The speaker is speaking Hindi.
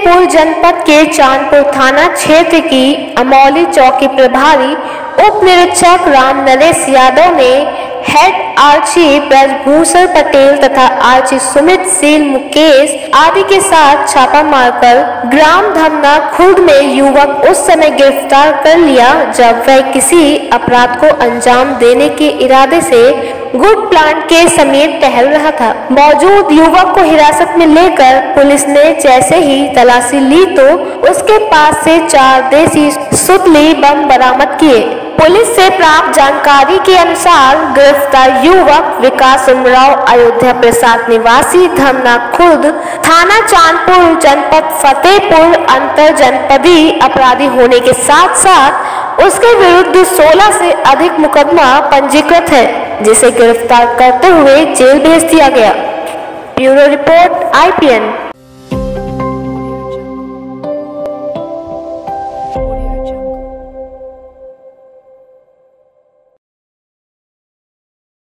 फतेहपुर जनपद के चांदपुर थाना क्षेत्र की अमौली चौकी प्रभारी उप निरीक्षक राम नरेश यादव ने हेड आरची ब्रजभूषण पटेल तथा आरची सुमित सील मुकेश आदि के साथ छापा मारकर ग्राम धमना खुर्द में युवक उस समय गिरफ्तार कर लिया जब वह किसी अपराध को अंजाम देने के इरादे से गुड प्लांट के समीप टहल रहा था। मौजूद युवक को हिरासत में लेकर पुलिस ने जैसे ही तलाशी ली तो उसके पास से 4 देसी सुतली बम बरामद किए। पुलिस से प्राप्त जानकारी के अनुसार गिरफ्तार युवक विकास उमराव अयोध्या प्रसाद निवासी धमना खुर्द थाना चांदपुर जनपद फतेहपुर अंतर जनपदी अपराधी होने के साथ साथ उसके विरुद्ध 16 से अधिक मुकदमा पंजीकृत है, जिसे गिरफ्तार करते हुए जेल भेज दिया गया। Bureau report IPN।